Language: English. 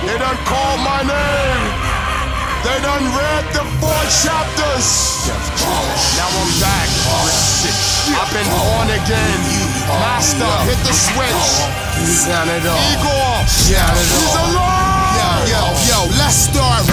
They done called my name. They done read the 4 chapters. Now I'm back. I've been born again. Master, hit the switch. Sound it off. Igor, Sound it he's off. alive. Yo, let's start